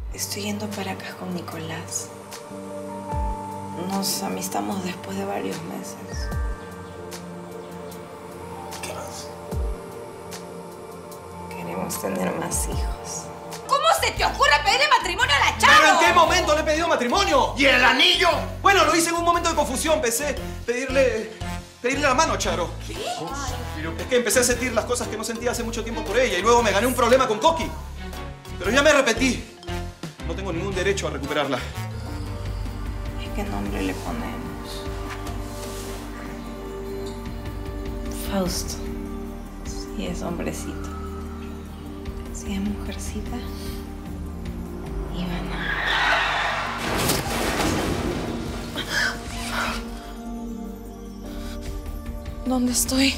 Estoy yendo para acá con Nicolás. Nos amistamos después de varios meses. ¿Qué más? Queremos tener más hijos. ¿Cómo se te ocurre pedirle matrimonio a la Charo? ¿Pero en qué momento le he pedido matrimonio? ¿Y el anillo? Bueno, lo hice en un momento de confusión. Pensé pedirle la mano a Charo. ¿Qué? Pero es que empecé a sentir las cosas que no sentía hace mucho tiempo por ella y luego me gané un problema con Coqui. Pero ya me arrepentí. No tengo ningún derecho a recuperarla. ¿Y qué nombre le ponemos? Fausto. Si es hombrecito. Si es mujercita. Ivana. ¿Dónde estoy?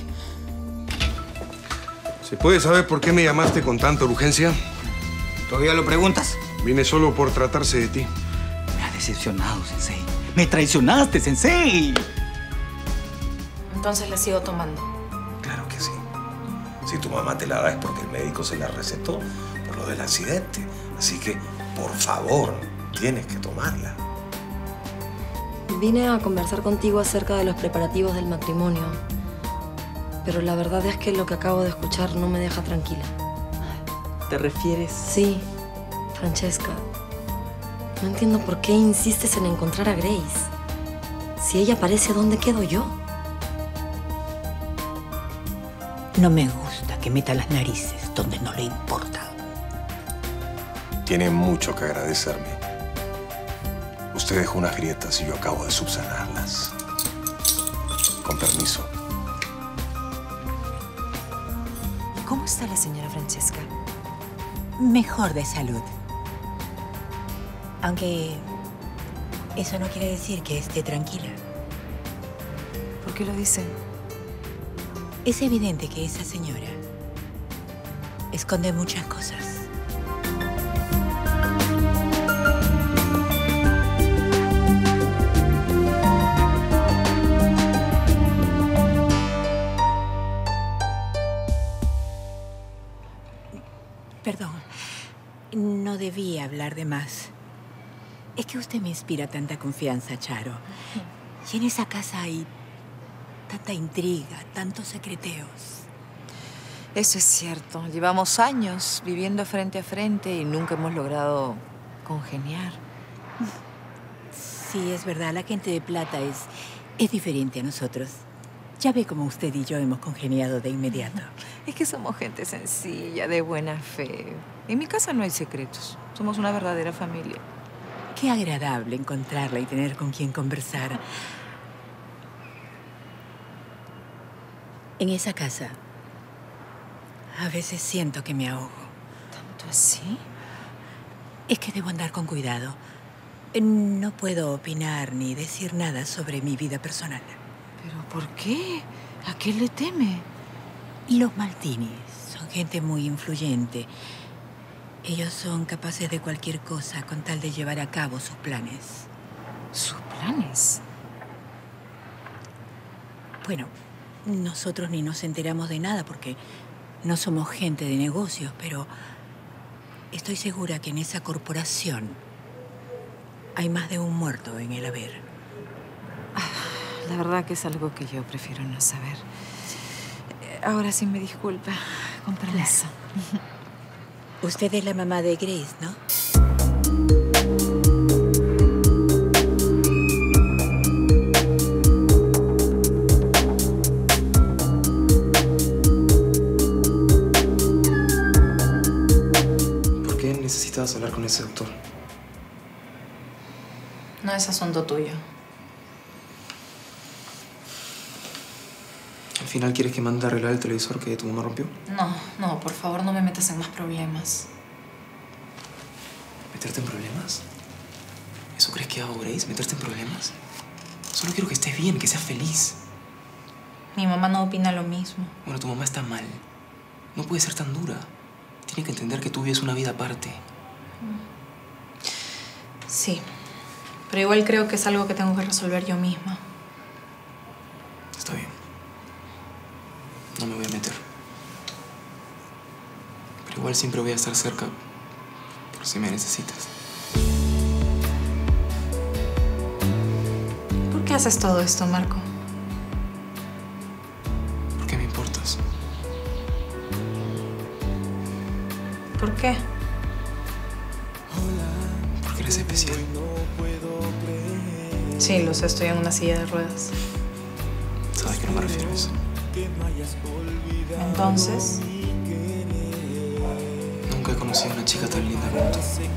¿Se puede saber por qué me llamaste con tanta urgencia? ¿Todavía lo preguntas? Vine solo por tratarse de ti. Me has decepcionado, Sensei. Me traicionaste, Sensei. Entonces la sigo tomando. Claro que sí. Si tu mamá te la da es porque el médico se la recetó por lo del accidente. Así que, por favor, tienes que tomarla. Vine a conversar contigo acerca de los preparativos del matrimonio. Pero la verdad es que lo que acabo de escuchar no me deja tranquila. ¿Te refieres? Sí, Francesca. No entiendo por qué insistes en encontrar a Grace. Si ella aparece, ¿dónde quedo yo? No me gusta que meta las narices donde no le importa. Tiene mucho que agradecerme. Usted dejó unas grietas y yo acabo de subsanarlas. Con permiso. ¿Cómo está la señora Francesca? Mejor de salud. Aunque eso no quiere decir que esté tranquila. ¿Por qué lo dice? Es evidente que esa señora esconde muchas cosas. Perdón, no debía hablar de más. Es que usted me inspira tanta confianza, Charo. Y en esa casa hay tanta intriga, tantos secreteos. Eso es cierto. Llevamos años viviendo frente a frente y nunca hemos logrado congeniar. Sí, es verdad, la gente de plata es diferente a nosotros. Ya ve cómo usted y yo hemos congeniado de inmediato. Es que somos gente sencilla, de buena fe. En mi casa no hay secretos. Somos una verdadera familia. Qué agradable encontrarla y tener con quien conversar. En esa casa, a veces siento que me ahogo. ¿Tanto así? Es que debo andar con cuidado. No puedo opinar ni decir nada sobre mi vida personal. ¿Pero por qué? ¿A qué le teme? Los Maltini son gente muy influyente. Ellos son capaces de cualquier cosa con tal de llevar a cabo sus planes. ¿Sus planes? Bueno, nosotros ni nos enteramos de nada porque no somos gente de negocios, pero estoy segura que en esa corporación hay más de un muerto en el haber. La verdad que es algo que yo prefiero no saber. Ahora sí me disculpa. Con permiso. Claro. Usted es la mamá de Grace, ¿no? ¿Por qué necesitas hablar con ese doctor? No es asunto tuyo. ¿Al final quieres que mande a arreglar el televisor que tu mamá rompió? No, por favor, no me metas en más problemas. ¿Meterte en problemas? ¿Eso crees que hago, Grace? ¿Meterte en problemas? Solo quiero que estés bien, que seas feliz. Mi mamá no opina lo mismo. Bueno, tu mamá está mal. No puede ser tan dura. Tiene que entender que tú vives una vida aparte. Sí, pero igual creo que es algo que tengo que resolver yo misma. Está bien. No me voy a meter. Pero igual siempre voy a estar cerca por si me necesitas. haces todo esto, Marco? ¿Por qué me importas? ¿Por qué? Porque eres especial. Sí, lo sé, estoy en una silla de ruedas. Sabes que no me refiero a eso. Entonces, Nunca he conocido a una chica tan linda como tú.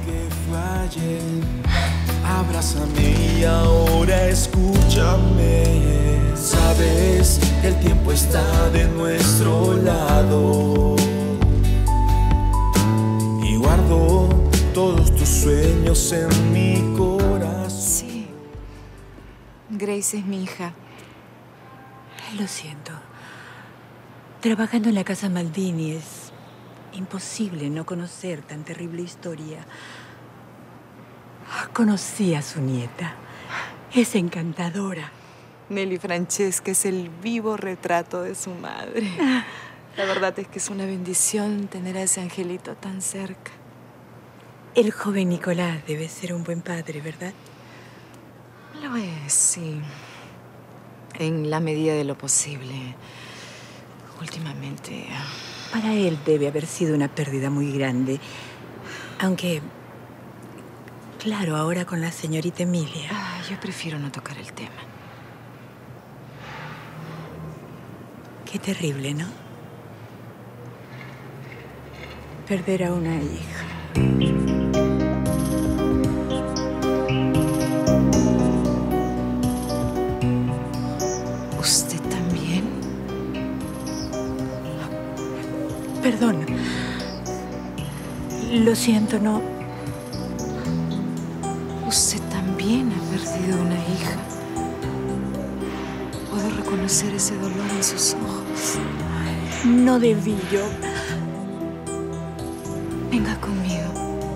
Abrázame y ahora escúchame. Sabes que el tiempo está de nuestro lado. Y guardo todos tus sueños en mi corazón. Sí. Grace es mi hija. Lo siento. Trabajando en la casa Maldini es imposible no conocer tan terrible historia. Conocí a su nieta. Es encantadora. Nelly Francesca es el vivo retrato de su madre. La verdad es que es una bendición tener a ese angelito tan cerca. El joven Nicolás debe ser un buen padre, ¿verdad? Lo es, sí. En la medida de lo posible. Últimamente... Para él debe haber sido una pérdida muy grande. Aunque, claro, ahora con la señorita Emilia. Yo prefiero no tocar el tema. Qué terrible, ¿no? Perder a una hija. ¿Usted también? Perdón. Lo siento, no. Usted también ha perdido una hija. Puedo reconocer ese dolor en sus ojos. No debí yo. Venga conmigo.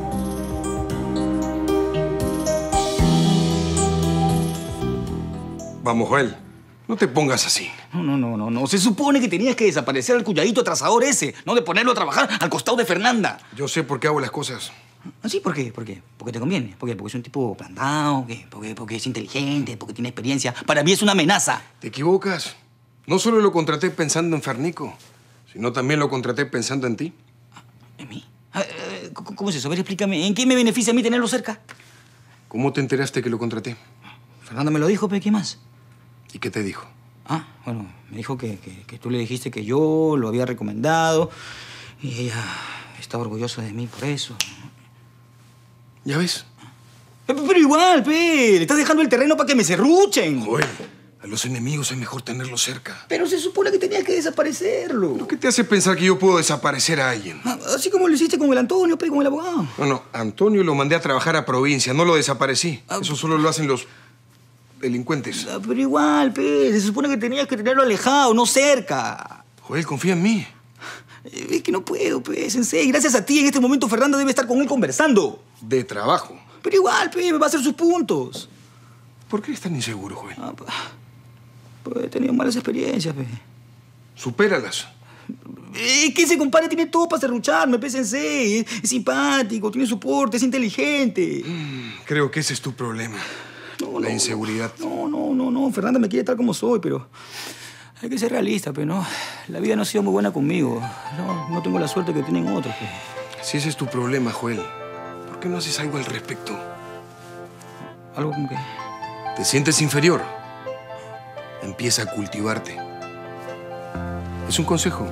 Vamos, Joel. No te pongas así. No. Se supone que tenías que desaparecer al cuñadito atrasador ese, no de ponerlo a trabajar al costado de Fernanda. Yo sé por qué hago las cosas. ¿Sí? ¿Por qué? Porque te conviene. ¿Por qué? Porque es un tipo plantado, porque es inteligente, porque tiene experiencia. Para mí es una amenaza. Te equivocas. No solo lo contraté pensando en Fernico, sino también lo contraté pensando en ti. ¿En mí? ¿Cómo es eso? A ver, explícame. ¿En qué me beneficia a mí tenerlo cerca? ¿Cómo te enteraste que lo contraté? Fernanda me lo dijo, pero ¿qué más? ¿Y qué te dijo? Bueno, me dijo que tú le dijiste que yo lo había recomendado y ella estaba orgullosa de mí por eso. ¿Ya ves? Pero igual, le estás dejando el terreno para que me serruchen. Joel, a los enemigos es mejor tenerlos cerca. Pero se supone que tenías que desaparecerlo. ¿Qué te hace pensar que yo puedo desaparecer a alguien? Así como lo hiciste con el Antonio, con el abogado. No, Antonio lo mandé a trabajar a provincia, no lo desaparecí. Eso solo lo hacen los delincuentes. Pero igual, se supone que tenías que tenerlo alejado, no cerca. Joel, confía en mí. Es que no puedo, sensei. Gracias a ti, en este momento Fernanda debe estar con él conversando. De trabajo. Pero igual, me va a hacer sus puntos. ¿Por qué eres tan inseguro, Joel? Pues he tenido malas experiencias, Supéralas. Es que ese compadre tiene todo para serrucharme, sensei. Es simpático, tiene soporte, es inteligente. Creo que ese es tu problema. La inseguridad. No. Fernanda me quiere tal como soy, pero hay que ser realista, ¿no? La vida no ha sido muy buena conmigo. No tengo la suerte que tienen otros, Si ese es tu problema, Joel, ¿por qué no haces algo al respecto? ¿Algo como qué? ¿Te sientes inferior? Empieza a cultivarte. Es un consejo.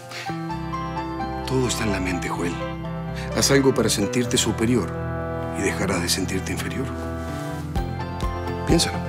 Todo está en la mente, Joel. Haz algo para sentirte superior y dejarás de sentirte inferior. Piénsalo.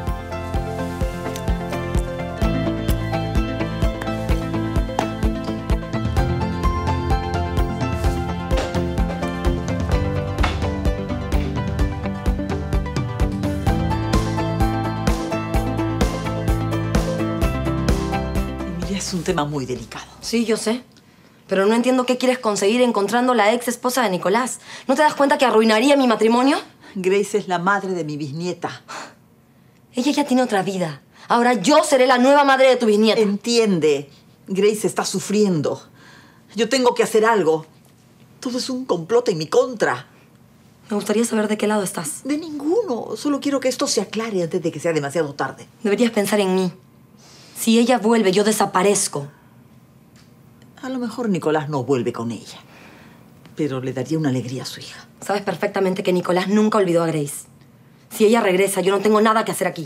Emilia, es un tema muy delicado. Sí, yo sé. Pero no entiendo qué quieres conseguir encontrando la ex esposa de Nicolás. ¿No te das cuenta que arruinaría mi matrimonio? Grace es la madre de mi bisnieta. Ella ya tiene otra vida. Ahora yo seré la nueva madre de tu bisnieta. Entiende. Grace está sufriendo. Yo tengo que hacer algo. Todo es un complot en mi contra. Me gustaría saber de qué lado estás. De ninguno. Solo quiero que esto se aclare antes de que sea demasiado tarde. Deberías pensar en mí. Si ella vuelve, yo desaparezco. A lo mejor Nicolás no vuelve con ella. Pero le daría una alegría a su hija. Sabes perfectamente que Nicolás nunca olvidó a Grace. Si ella regresa, yo no tengo nada que hacer aquí.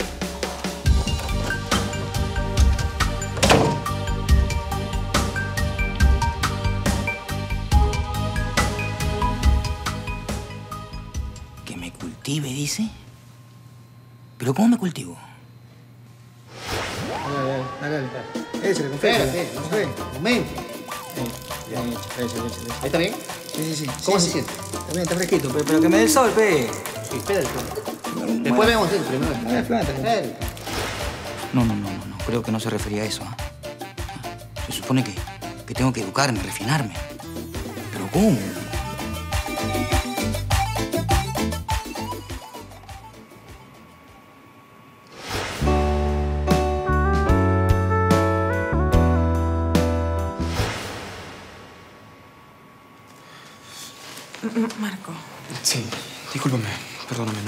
¿Que me cultive, dice? ¿Pero cómo me cultivo? Dale. Ese, le confío. Espérate, no sé. Un momento. ¿Ahí está bien? Sí. ¿Cómo se siente? Está bien, está fresquito, pero que me dé el sol, pe. Sí, espérate. Después vemos el primero. No. Creo que no se refería a eso. Se supone que tengo que educarme, refinarme. ¿Pero cómo? Marco. Sí, discúlpame. Perdóname,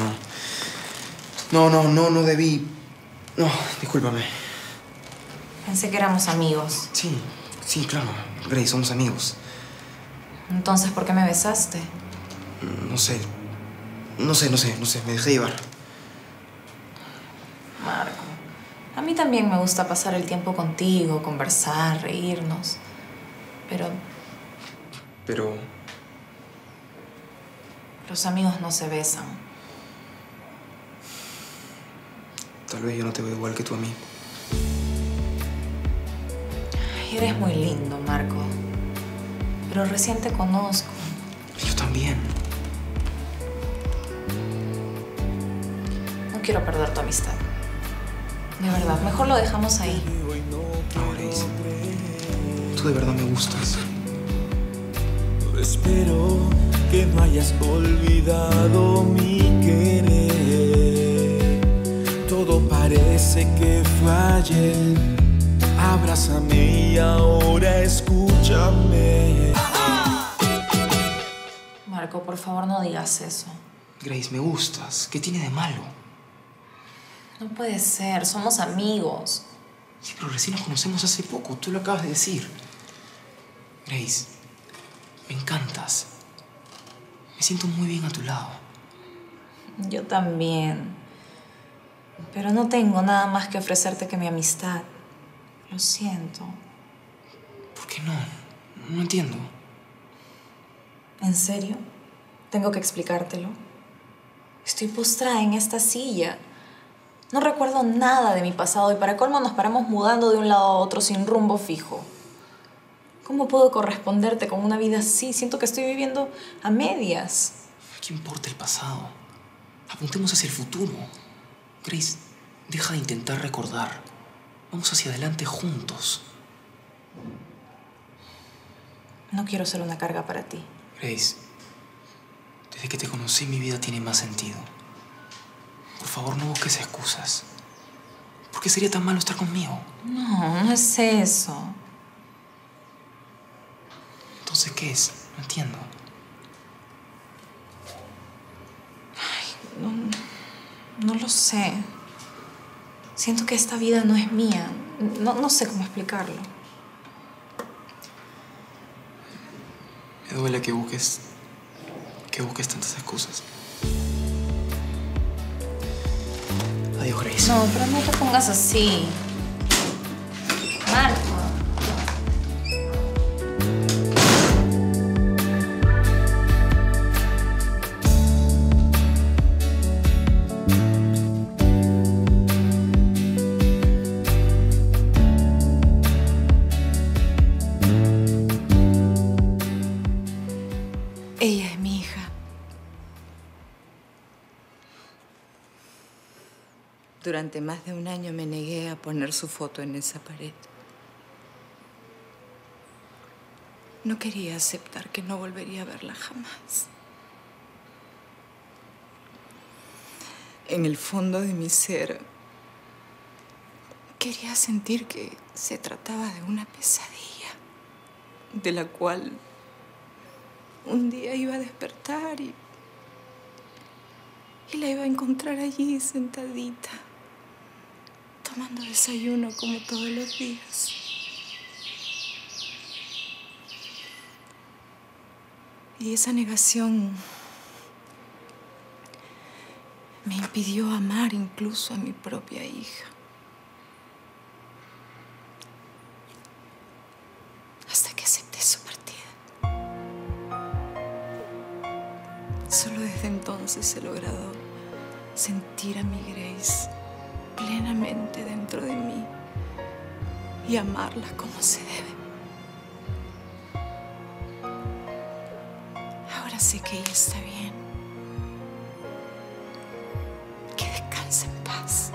no debí... No, discúlpame. Pensé que éramos amigos. Sí, claro. Grace, somos amigos. Entonces, ¿por qué me besaste? No sé. Me dejé llevar. Marco, a mí también me gusta pasar el tiempo contigo, conversar, reírnos. Pero los amigos no se besan. Tal vez yo no te veo igual que tú a mí. Ay, eres muy lindo, Marco. Pero recién te conozco. Yo también. No quiero perder tu amistad. De verdad, mejor lo dejamos ahí. No, Grace. Tú de verdad me gustas. Espero que no hayas olvidado mi querer. Todo parece que fue ayer. Abrázame y ahora escúchame. Marco, por favor, no digas eso. Grace, me gustas. ¿Qué tiene de malo? No puede ser, somos amigos. Sí, pero recién nos conocemos hace poco. Tú lo acabas de decir. Grace, me encantas. Me siento muy bien a tu lado. Yo también. Pero no tengo nada más que ofrecerte que mi amistad. Lo siento. ¿Por qué no? No entiendo. ¿En serio? ¿Tengo que explicártelo? Estoy postrada en esta silla. No recuerdo nada de mi pasado y para colmo nos paramos mudando de un lado a otro sin rumbo fijo. ¿Cómo puedo corresponderte con una vida así? Siento que estoy viviendo a medias. ¿Qué importa el pasado? Apuntemos hacia el futuro. Grace, deja de intentar recordar. Vamos hacia adelante juntos. No quiero ser una carga para ti. Grace, desde que te conocí mi vida tiene más sentido. Por favor, no busques excusas. ¿Por qué sería tan malo estar conmigo? No es eso. Entonces, ¿qué es? No entiendo. No lo sé. Siento que esta vida no es mía. No sé cómo explicarlo. Me duele que busques tantas excusas. Adiós, Grace. No, pero no te pongas así. Marco. Ella es mi hija. Durante más de un año me negué a poner su foto en esa pared. No quería aceptar que no volvería a verla jamás. En el fondo de mi ser, quería sentir que se trataba de una pesadilla, de la cual un día iba a despertar y Y la iba a encontrar allí sentadita, tomando desayuno como todos los días. Y esa negación me impidió amar incluso a mi propia hija. Hasta que acepté su partida. Solo desde entonces he logrado sentir a mi Grace plenamente dentro de mí y amarla como se debe. Ahora sé que ella está bien. Que descanse en paz.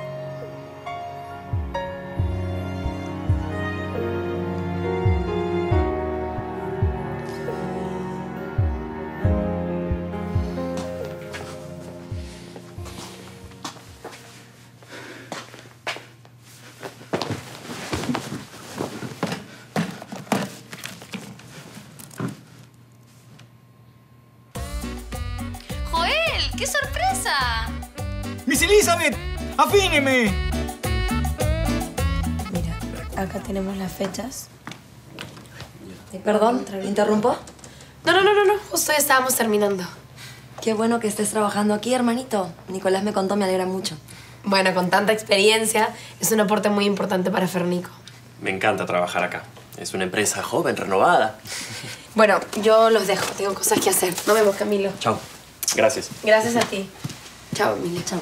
¡Qué sorpresa! ¡Miss Elizabeth! ¡Afíneme! Mira, acá tenemos las fechas. Perdón, ¿interrumpo? No. Justo ya estábamos terminando. Qué bueno que estés trabajando aquí, hermanito. Nicolás me contó, me alegra mucho. Bueno, con tanta experiencia, es un aporte muy importante para Fernico. Me encanta trabajar acá. Es una empresa joven, renovada. Bueno, yo los dejo. Tengo cosas que hacer. Nos vemos, Camilo. Chao. Gracias. Gracias a ti. Chao, Emilio. Chao.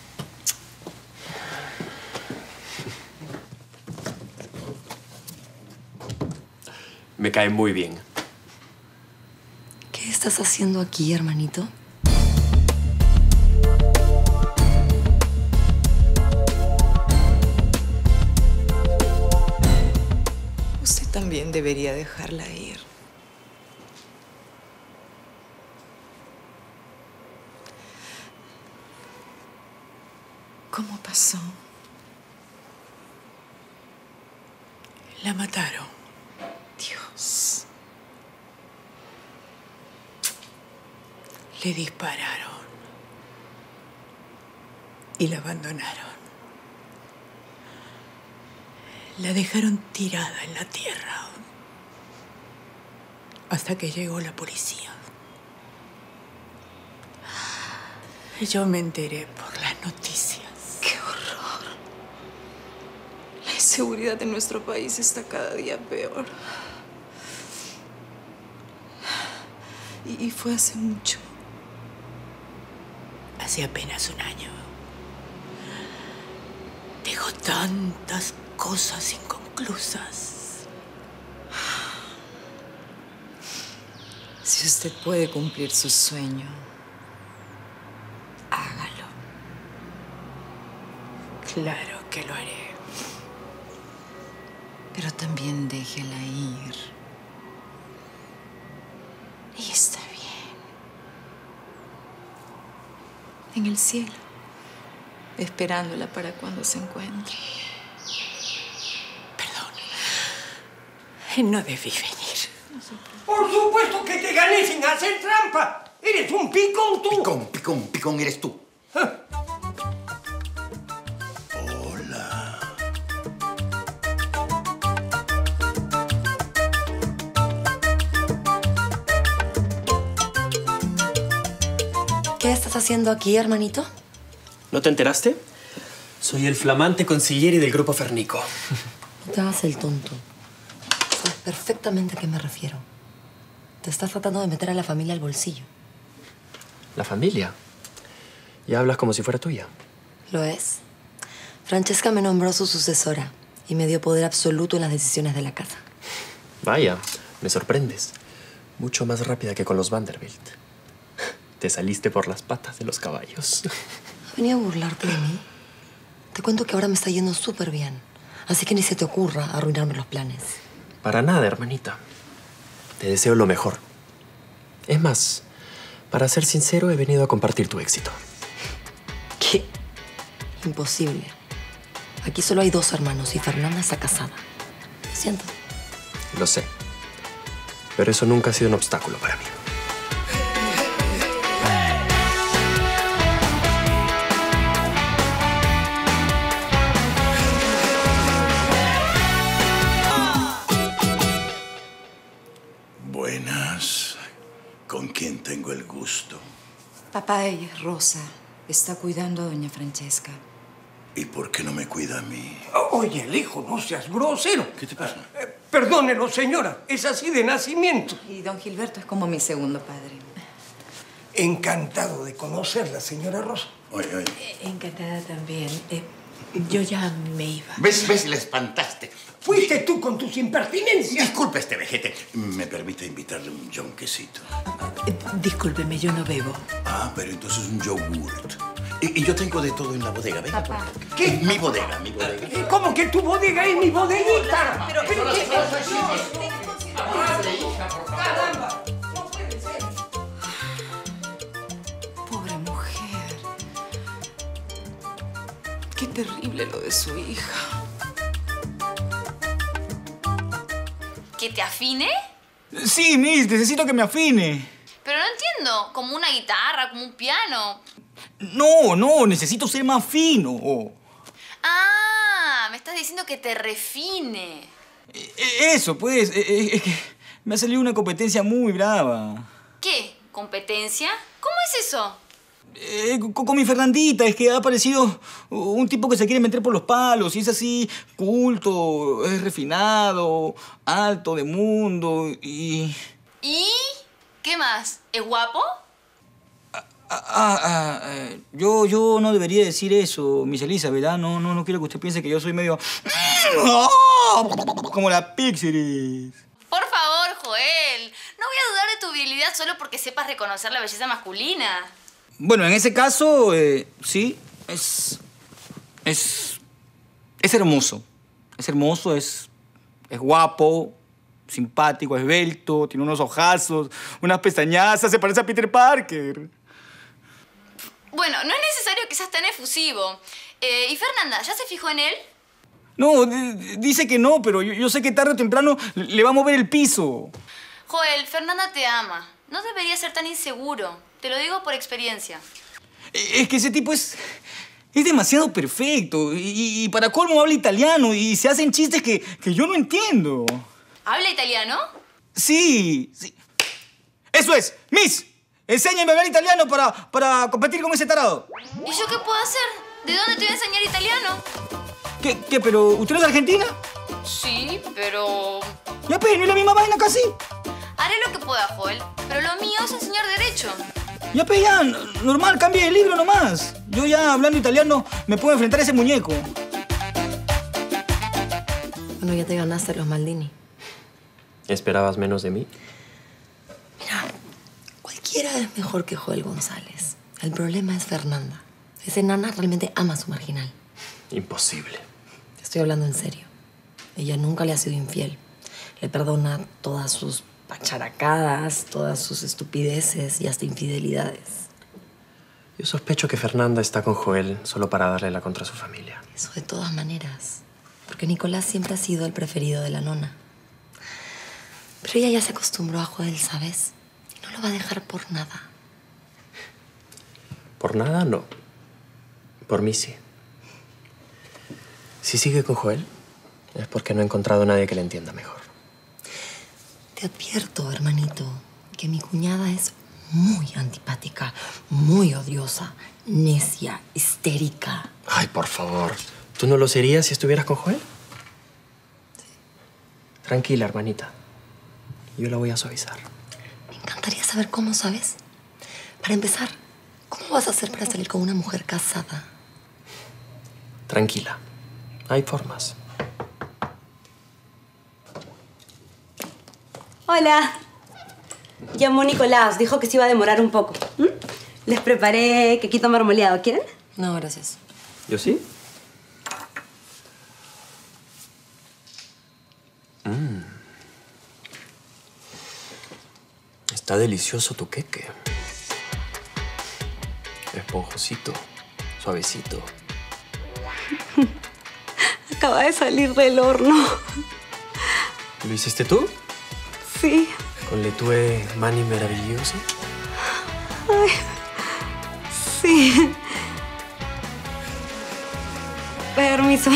Me cae muy bien. ¿Qué estás haciendo aquí, hermanito? Usted también debería dejarla ir. ¿Cómo pasó? La mataron. Dios. Le dispararon. Y la abandonaron. La dejaron tirada en la tierra. Hasta que llegó la policía. Yo me enteré por las noticias. ¡Qué horror! La inseguridad en nuestro país está cada día peor. Y fue hace mucho. Hace apenas un año. Dejó tantas cosas inconclusas. Si usted puede cumplir su sueño, hágalo. Claro que lo haré. Pero también déjela ir. Ella está bien. En el cielo. Esperándola para cuando se encuentre. Perdón. No debí venir. Por supuesto que te gané sin hacer trampa. Eres un picón tú. Picón eres tú. ¿Qué estás haciendo aquí, hermanito? ¿No te enteraste? Soy el flamante consigliere del Grupo Fernico. No te hagas el tonto. Sabes perfectamente a qué me refiero. Te estás tratando de meter a la familia al bolsillo. ¿La familia? Ya hablas como si fuera tuya. Lo es. Francesca me nombró su sucesora y me dio poder absoluto en las decisiones de la casa. Vaya, me sorprendes. Mucho más rápida que con los Vanderbilt. Te saliste por las patas de los caballos. ¿Venía a burlarte de mí? Te cuento que ahora me está yendo súper bien. Así que ni se te ocurra arruinarme los planes. Para nada, hermanita. Te deseo lo mejor. Es más, para ser sincero, he venido a compartir tu éxito. ¿Qué? Imposible. Aquí solo hay 2 hermanos y Fernanda está casada. Lo siento. Lo sé. Pero eso nunca ha sido un obstáculo para mí. Papá, ella es Rosa. Está cuidando a doña Francesca. ¿Y por qué no me cuida a mí? Oye, el hijo, no seas grosero. ¿Qué te pasa? Perdónelo, señora. Es así de nacimiento. Y don Gilberto es como mi segundo padre. Encantado de conocerla, señora Rosa. Oye. Encantada también. Yo ya me iba. ¿Ves? Le espantaste. Fuiste tú con tus impertinencias. Disculpe este vejete. ¿Me permite invitarle un yonquecito? Discúlpeme, yo no bebo. Ah, pero entonces un yogurt. Y yo tengo de todo en la bodega, venga. Papá. ¿Qué? Mi bodega. ¿Cómo que tu bodega es mi bodeguita? Pero ¿qué es eso? ¡Caramba! No puede ser. Pobre mujer. Qué terrible lo de su hija. ¿Que te afine? Sí, Miss, necesito que me afine. Pero no entiendo. ¿Como una guitarra, como un piano? No, necesito ser más fino. Ah, me estás diciendo que te refine. Eso, pues, es que me ha salido una competencia muy brava. ¿Qué? ¿Competencia? ¿Cómo es eso? Con mi Fernandita, es que ha aparecido un tipo que se quiere meter por los palos y es así, culto, es refinado, alto de mundo y... ¿Y? ¿Qué más? ¿Es guapo? Yo no debería decir eso, Miss Elizabeth, ¿verdad? No quiero que usted piense que yo soy medio... como la Pixiris. Por favor, Joel. No voy a dudar de tu virilidad solo porque sepas reconocer la belleza masculina. Bueno, en ese caso, sí, es hermoso. Es hermoso, es guapo, simpático, esbelto, tiene unos ojazos, unas pestañazas, se parece a Peter Parker. Bueno, no es necesario que seas tan efusivo. ¿Y Fernanda, ya se fijó en él? No, dice que no, pero yo sé que tarde o temprano le va a mover el piso. Joel, Fernanda te ama. No deberías ser tan inseguro. Te lo digo por experiencia. Es que ese tipo es demasiado perfecto. Y para colmo habla italiano y se hacen chistes que yo no entiendo. ¿Habla italiano? Sí. Eso es. Miss, enséñame a hablar italiano para competir con ese tarado. ¿Y yo qué puedo hacer? ¿De dónde te voy a enseñar italiano? ¿Qué? ¿Pero usted no es de Argentina? Sí, pero... Ya, pues, ¿no es la misma vaina casi? Haré lo que pueda, Joel. Pero lo mío es enseñar derecho. Ya, pues, ya, normal, cambie de libro nomás. Yo ya, hablando italiano, me puedo enfrentar a ese muñeco. Bueno, ya te ganaste los Maldini. ¿Esperabas menos de mí? Mira, cualquiera es mejor que Joel González. El problema es Fernanda. Esa enana realmente ama a su marginal. Imposible. Te estoy hablando en serio. Ella nunca le ha sido infiel. Le perdona todas sus pacharacadas, todas sus estupideces y hasta infidelidades. Yo sospecho que Fernanda está con Joel solo para darle la contra a su familia. Eso de todas maneras. Porque Nicolás siempre ha sido el preferido de la nona. Pero ella ya se acostumbró a Joel, ¿sabes? Y no lo va a dejar por nada. Por nada, no. Por mí, sí. Si sigue con Joel, es porque no ha encontrado a nadie que le entienda mejor. Te advierto, hermanito, que mi cuñada es muy antipática, muy odiosa, necia, histérica. Ay, por favor. ¿Tú no lo serías si estuvieras con Joel? Sí. Tranquila, hermanita. Yo la voy a suavizar. Me encantaría saber cómo, ¿sabes? Para empezar, ¿cómo vas a hacer para salir con una mujer casada? Tranquila. Hay formas. Hola. Llamó Nicolás. Dijo que se iba a demorar un poco. Les preparé quequito marmoleado. ¿Quieren? No, gracias. ¿Yo sí? Está delicioso tu queque. Esponjosito, suavecito. Acaba de salir del horno. ¿Lo hiciste tú? Sí. ¿Con le tue mani maravilloso? Ay, sí. Permiso.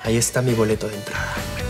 Ahí está mi boleto de entrada.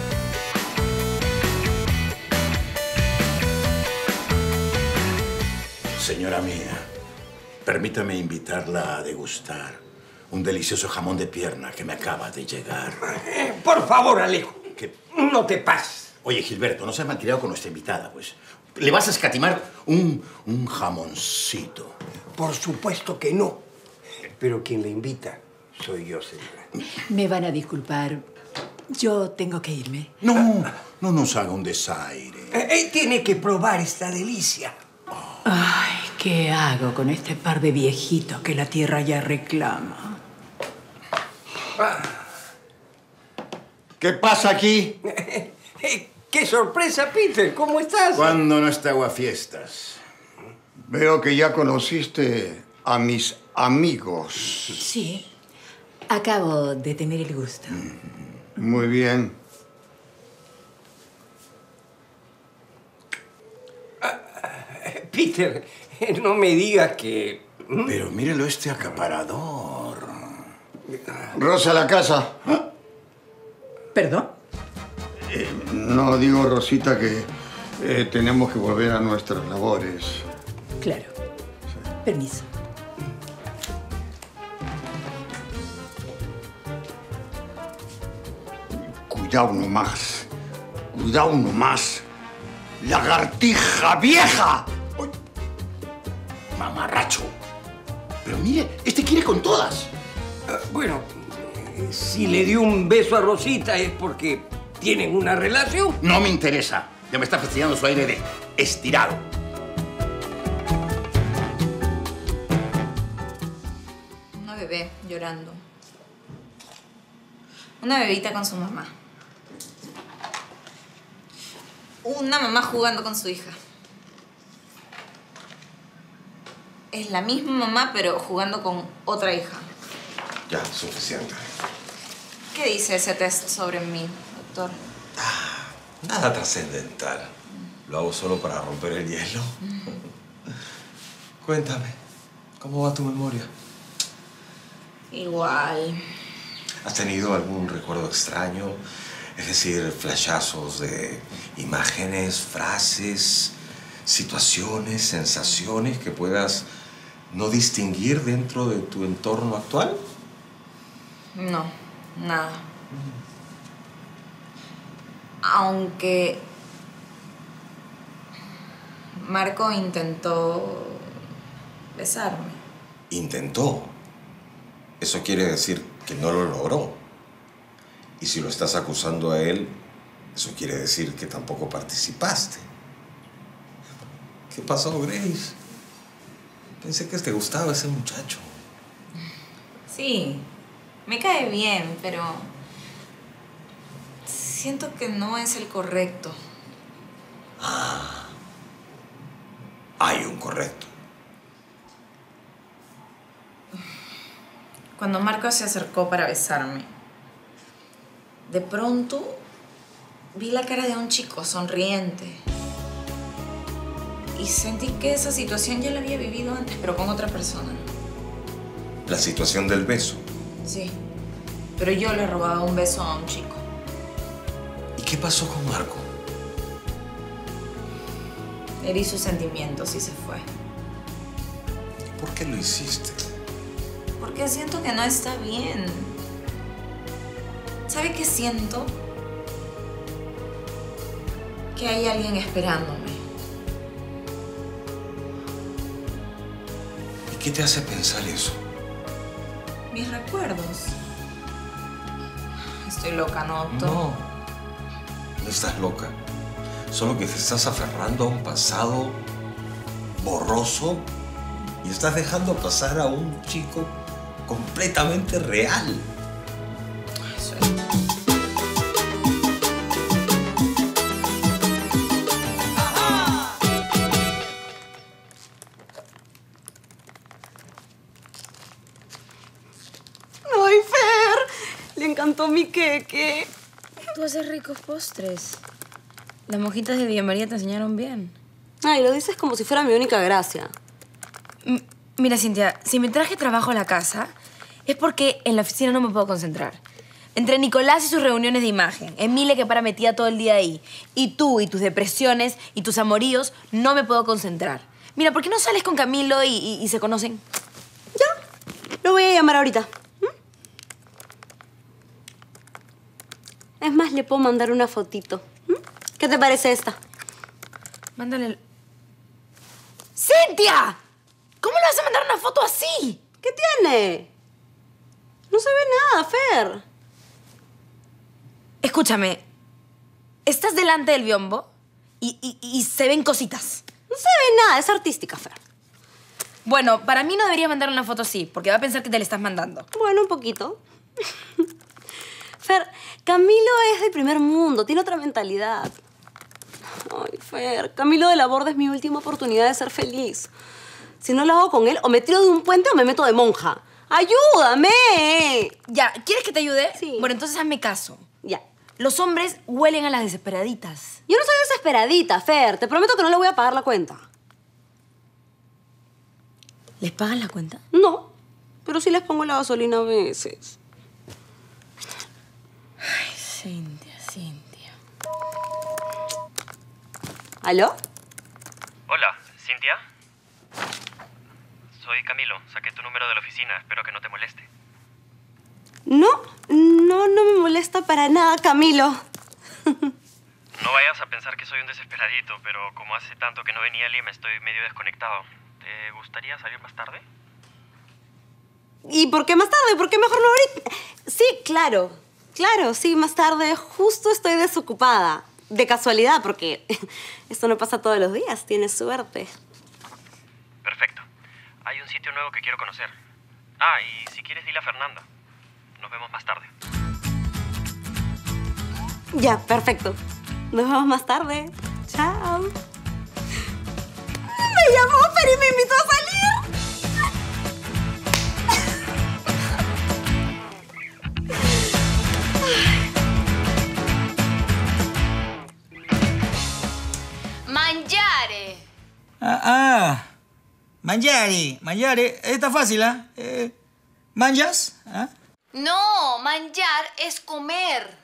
Señora mía, permítame invitarla a degustar un delicioso jamón de pierna que me acaba de llegar. Por favor, Alejo, no te pases. Oye, Gilberto, no seas malcriado con nuestra invitada, pues. ¿Le vas a escatimar un jamoncito? Por supuesto que no. Pero quien le invita soy yo, señora. Me van a disculpar. Yo tengo que irme. No nos haga un desaire. Tiene que probar esta delicia. Ay, ¿qué hago con este par de viejitos que la tierra ya reclama? ¿Qué pasa aquí? ¡Qué sorpresa, Peter! ¿Cómo estás? ¿Cuándo no está aguafiestas? Veo que ya conociste a mis amigos. Sí, acabo de tener el gusto. Muy bien. Peter, no me digas que... Pero mírelo este acaparador. Rosa, la casa. ¿Perdón? No, digo, Rosita, que tenemos que volver a nuestras labores. Claro. Permiso. Cuidado nomás. Cuidado nomás. ¡Lagartija vieja! ¡Uy! ¡Mamarracho! Pero mire, este quiere con todas. Bueno, si le dio un beso a Rosita es porque tienen una relación. No me interesa. Ya me está fastidiando su aire de estirado. Una bebé llorando. Una bebita con su mamá. Una mamá jugando con su hija. Es la misma mamá, pero jugando con otra hija. Ya, suficiente. ¿Qué dice ese test sobre mí, doctor? Nada trascendental. Lo hago solo para romper el hielo. Cuéntame, ¿cómo va tu memoria? Igual. ¿Has tenido algún recuerdo extraño? Es decir, flashazos de imágenes, frases, situaciones, sensaciones que puedas no distinguir dentro de tu entorno actual. No, nada. Aunque Marco intentó besarme. Intentó. Eso quiere decir que no lo logró. Y si lo estás acusando a él, eso quiere decir que tampoco participaste. ¿Qué pasó, Grace? Pensé que te gustaba ese muchacho. Sí, me cae bien, pero siento que no es el correcto. Hay un correcto. Cuando Marco se acercó para besarme, de pronto vi la cara de un chico sonriente. Y sentí que esa situación ya la había vivido antes, pero con otra persona. La situación del beso. Sí, pero yo le robaba un beso a un chico. ¿Y qué pasó con Marco? Herí sus sentimientos y se fue. ¿Por qué lo hiciste? Porque siento que no está bien. ¿Sabe qué siento? Que hay alguien esperándome. ¿Y qué te hace pensar eso? Mis recuerdos. Estoy loca, ¿no, doctor? No estás loca. Solo que te estás aferrando a un pasado borroso y estás dejando pasar a un chico completamente real. Eso es. ¡Ay, Fer! Le encantó mi queque. Tú haces ricos postres. Las monjitas de Villa María te enseñaron bien. Ay, lo dices como si fuera mi única gracia. Mira, Cintia, si me traje trabajo a la casa es porque en la oficina no me puedo concentrar. Entre Nicolás y sus reuniones de imagen, Emilia que para metida todo el día ahí, y tú y tus depresiones y tus amoríos, no me puedo concentrar. Mira, ¿por qué no sales con Camilo y se conocen? Ya, lo voy a llamar ahorita. Es más, le puedo mandar una fotito. ¿Qué te parece esta? Mándale el... ¡Cintia! ¿Cómo le vas a mandar una foto así? ¿Qué tiene? No se ve nada, Fer. Escúchame, estás delante del biombo y se ven cositas. No se ve nada, es artística, Fer. Bueno, para mí no deberías mandar una foto así, porque va a pensar que te la estás mandando. Bueno, un poquito. Fer, Camilo es del primer mundo, tiene otra mentalidad. Ay, Fer, Camilo de la Borda es mi última oportunidad de ser feliz. Si no lo hago con él, o me tiro de un puente o me meto de monja. ¡Ayúdame! Ya, ¿quieres que te ayude? Sí. Bueno, entonces hazme caso. Ya. Los hombres huelen a las desesperaditas. Yo no soy desesperadita, Fer. Te prometo que no le voy a pagar la cuenta. ¿Les pagan la cuenta? No, pero sí les pongo la gasolina a veces. Ay, Cintia. ¿Aló? Hola, ¿Cintia? Soy Camilo. Saqué tu número de la oficina. Espero que no te moleste. No me molesta para nada, Camilo. No vayas a pensar que soy un desesperadito, pero como hace tanto que no venía a Lima, estoy medio desconectado. ¿Te gustaría salir más tarde? ¿Y por qué más tarde? ¿Por qué mejor no ahorita? Sí, claro. Claro, sí, más tarde. Justo estoy desocupada. De casualidad, porque esto no pasa todos los días. Tienes suerte. Perfecto. Hay un sitio nuevo que quiero conocer. Ah, y si quieres dile a Fernanda. Nos vemos más tarde. Ya, perfecto. Nos vemos más tarde. Chao. Me llamó Fer y me invitó a salir. Mangiare. Mangiare. Está fácil, ¿ah? ¿Manjas? ¿Ah? No, manjar es comer.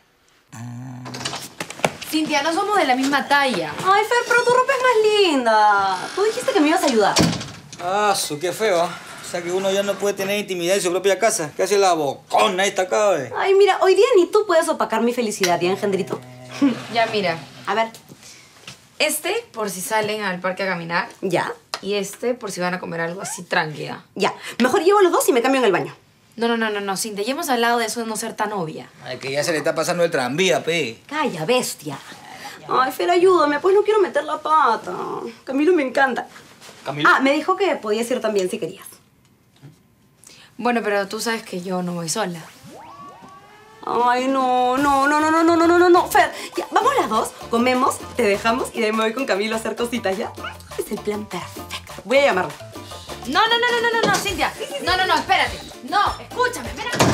Cintia, no somos de la misma talla. Ay, Fer, pero tu ropa es más linda. Tú dijiste que me ibas a ayudar. Qué feo. O sea que uno ya no puede tener intimidad en su propia casa. ¿Qué hace la bocona esta acá, Ay, mira, hoy día ni tú puedes opacar mi felicidad, ¿ya, engendrito? Ya, mira. A ver. Este, por si salen al parque a caminar. Ya. Y este, por si van a comer algo así tranquila. Ya. Mejor llevo los dos y me cambio en el baño. No, Cintia. Ya hemos hablado de eso de no ser tan obvia. Ay, que ya se le está pasando el tranvía, pe. Calla, bestia. Ay, Fer, ayúdame. Pues no quiero meter la pata. Camilo me encanta. ¿Camilo? Ah, me dijo que podías ir también si querías. Bueno, pero tú sabes que yo no voy sola. Ay, no. Fer, ya, vamos las dos, comemos, te dejamos y de ahí me voy con Camilo a hacer cositas, ¿ya? Es el plan perfecto. Voy a llamarlo. No, Cintia. No, espérate. No, escúchame, ven acá.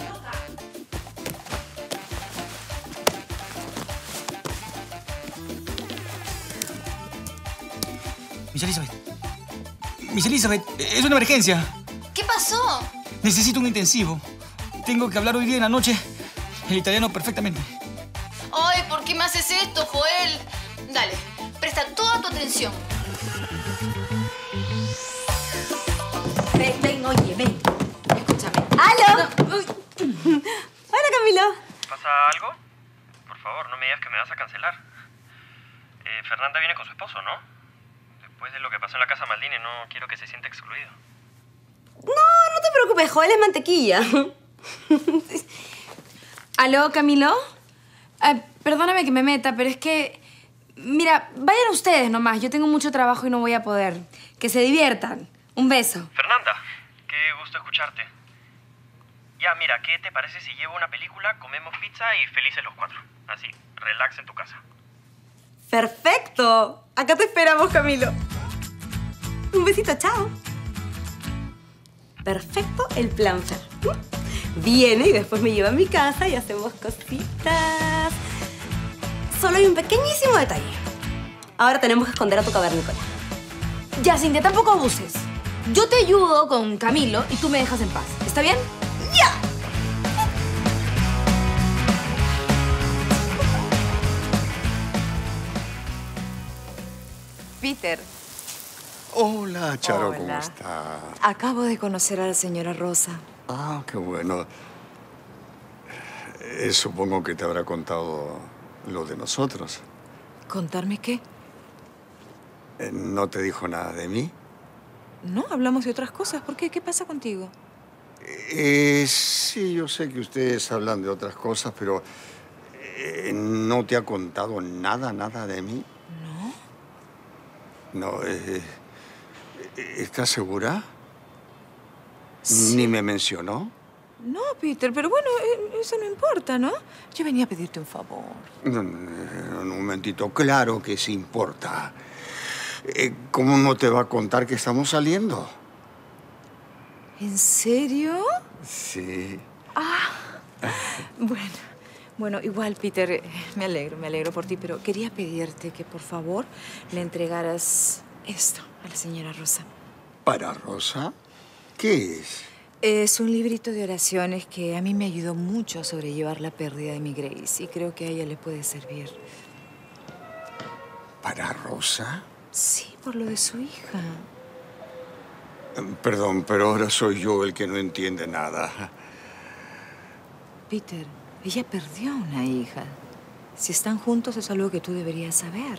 Miss Elizabeth, es una emergencia. ¿Qué pasó? Necesito un intensivo. Tengo que hablar hoy día en la noche el italiano perfectamente. Ay, ¿por qué me haces esto, Joel? Dale, presta toda tu atención. Ven, oye, ven. Escúchame. ¡Aló! Hola, Camilo. ¿Pasa algo? Por favor, no me digas que me vas a cancelar. Fernanda viene con su esposo, ¿no? Después de lo que pasó en la casa Maldini, no quiero que se sienta excluido. No te preocupes, Joel es mantequilla. ¿Aló, Camilo? Perdóname que me meta, pero es que... Mira, vayan ustedes nomás. Yo tengo mucho trabajo y no voy a poder. Que se diviertan. Un beso. Fernanda, qué gusto escucharte. Ya, mira, ¿qué te parece si llevo una película, comemos pizza y felices los cuatro? Así, relax en tu casa. ¡Perfecto! Acá te esperamos, Camilo. Un besito, chao. Perfecto el plan, Fer. Viene y después me lleva a mi casa y hacemos cositas. Solo hay un pequeñísimo detalle. Ahora tenemos que esconder a tu cavernícola. Ya, Cintia, tampoco abuses. Yo te ayudo con Camilo y tú me dejas en paz. ¿Está bien? ¡Ya! Peter. Hola, Charo, Hola. ¿cómo está? Acabo de conocer a la señora Rosa. Ah, qué bueno. Supongo que te habrá contado lo de nosotros. ¿Contarme qué? ¿No te dijo nada de mí? No, hablamos de otras cosas. ¿Por qué? ¿Qué pasa contigo? Sí, yo sé que ustedes hablan de otras cosas, pero ¿no te ha contado nada de mí? No. No, ¿estás segura? Sí. ¿Ni me mencionó? No, Peter, pero bueno, eso no importa, ¿no? Yo venía a pedirte un favor. No, un momentito, claro que sí importa. ¿Cómo no te va a contar que estamos saliendo? ¿En serio? Sí. Bueno, igual, Peter, me alegro por ti, pero quería pedirte que, por favor, le entregaras esto a la señora Rosa. ¿Para Rosa? ¿Qué es? Es un librito de oraciones que a mí me ayudó mucho a sobrellevar la pérdida de mi Grace y creo que a ella le puede servir. ¿Para Rosa? Sí, por lo de su hija. Perdón, pero ahora soy yo el que no entiende nada. Peter, ella perdió una hija. Si están juntos es algo que tú deberías saber.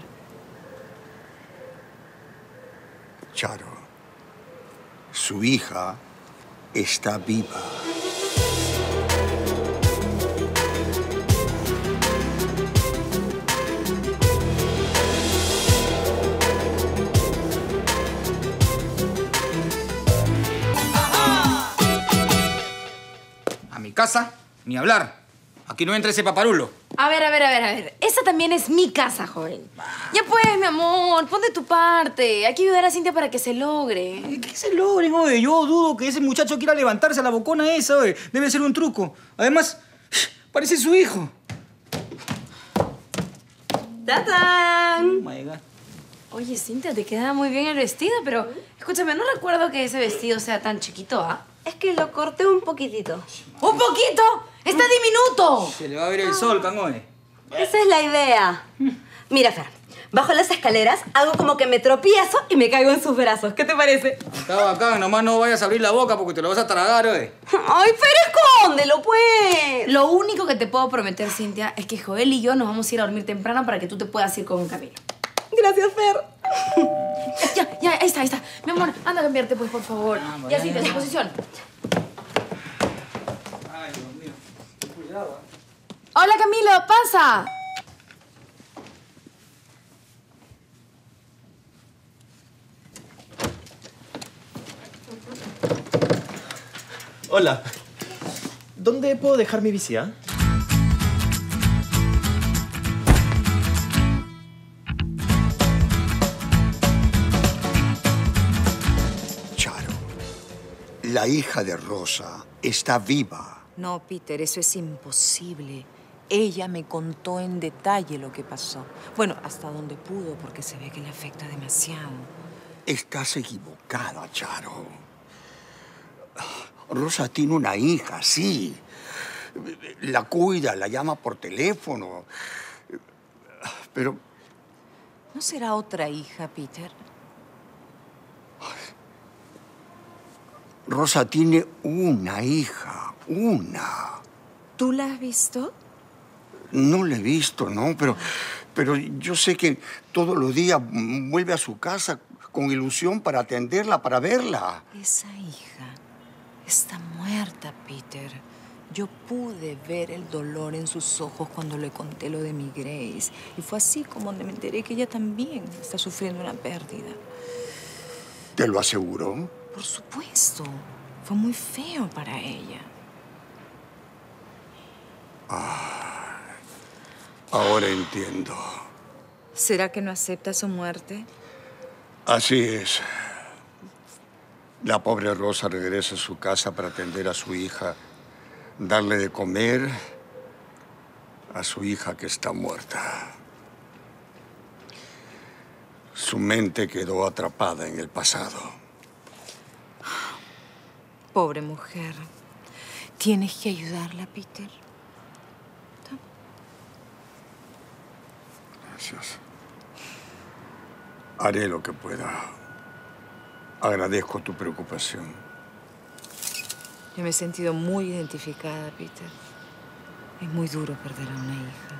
Charo, su hija está viva. A mi casa, ni hablar. Aquí no entra ese paparulo. A ver. Esa también es mi casa, joven. Ya pues, mi amor, pon de tu parte. Hay que ayudar a Cintia para que se logre. ¿Qué se logren, oye? Yo dudo que ese muchacho quiera levantarse a la bocona esa, oye. Debe ser un truco. Además, parece su hijo. ¡Tatán! Oh, my God. Oye, Cintia, te queda muy bien el vestido, pero escúchame, no recuerdo que ese vestido sea tan chiquito, ¿ah? Es que lo corté un poquitito. ¿Un poquito? ¡Está diminuto! Se le va a ver el sol, cangoe. Esa es la idea. Mira, Fer, bajo las escaleras, hago como que me tropiezo y me caigo en sus brazos. ¿Qué te parece? Está bacán, nomás no vayas a abrir la boca porque te lo vas a tragar, oye. ¡Ay, Fer, escóndelo, pues! Lo único que te puedo prometer, Cintia, es que Joel y yo nos vamos a ir a dormir temprano para que tú te puedas ir con Camilo. Gracias, Fer. Ya, ahí está. Mi amor, anda a cambiarte, pues, por favor. Ya, Cintia, en su posición. Ay, Dios mío. Cuidado, Hola, Camilo, pasa. Hola. ¿Dónde puedo dejar mi bici, ah? Charo, la hija de Rosa está viva. No, Peter, eso es imposible. Ella me contó en detalle lo que pasó. Bueno, hasta donde pudo, porque se ve que le afecta demasiado. Estás equivocada, Charo. Rosa tiene una hija, sí. La cuida, la llama por teléfono. Pero ¿No será otra hija, Peter? Rosa tiene una hija, una. ¿Tú la has visto? No la he visto, ¿no? Pero yo sé que todos los días vuelve a su casa con ilusión para atenderla, para verla. Esa hija está muerta, Peter. Yo pude ver el dolor en sus ojos cuando le conté lo de mi Grace. Y fue así como me enteré que ella también está sufriendo una pérdida. ¿Te lo aseguró? Por supuesto. Fue muy feo para ella. Ahora entiendo. ¿Será que no acepta su muerte? Así es. La pobre Rosa regresa a su casa para atender a su hija, darle de comer a su hija que está muerta. Su mente quedó atrapada en el pasado. Pobre mujer. Tienes que ayudarla, Peter. Gracias. Haré lo que pueda. Agradezco tu preocupación. Yo me he sentido muy identificada, Peter. Es muy duro perder a una hija.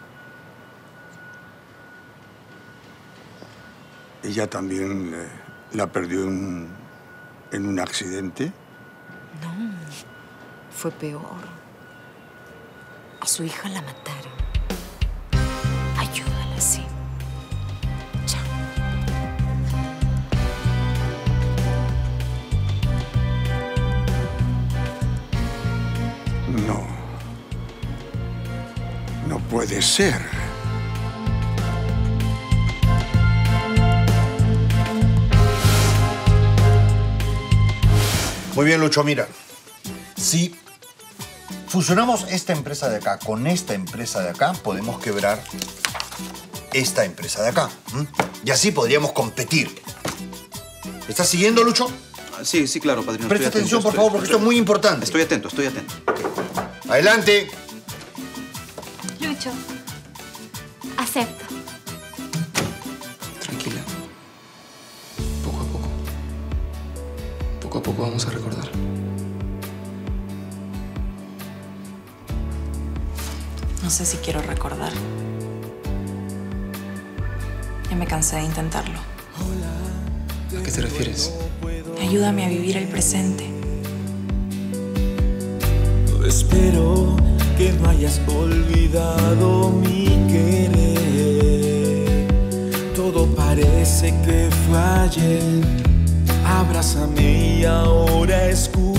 ¿Ella también la perdió en un accidente? No, fue peor. A su hija la mataron. Ayúdala, sí. Chao. No. No puede ser. Muy bien, Lucho, mira. Si fusionamos esta empresa de acá con esta empresa de acá, podemos quebrar esta empresa de acá. Y así podríamos competir. ¿Estás siguiendo, Lucho? Sí, sí, claro, padrino. Presta atención, por favor, porque esto es muy importante. Estoy atento, estoy atento. Adelante. Lucho, acepto. Tranquila. Poco a poco. Poco a poco vamos a recordar. No sé si quiero recordar. Ya me cansé de intentarlo. ¿A qué te refieres? Ayúdame a vivir el presente. Espero que no hayas olvidado mi querer. Todo parece que fue ayer. Abrázame y ahora escucha.